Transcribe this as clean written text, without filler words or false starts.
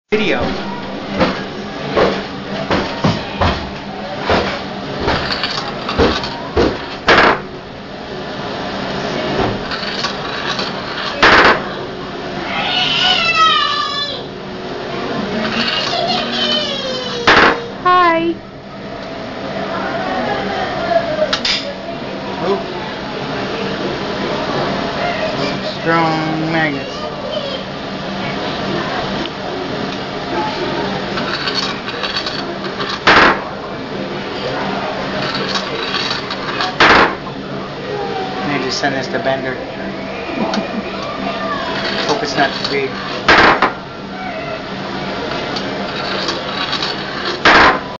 Video. Hi. Oh. Strong magnets. I need to send this to Bender. Hope it's not too big.